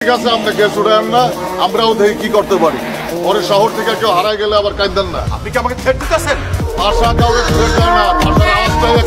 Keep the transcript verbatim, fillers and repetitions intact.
আছে আপনি কেস উঠায়েন না, আমরাও দেখি কি করতে পারি। পরে শহর থেকে কেউ হারাই গেলে আবার কাঁদেন না। আপনি কি আমাকে থ্রেট দিতেছেন? ভাষা কাউকে থ্রেট দেয় না, ভাষার আওয়াজটাই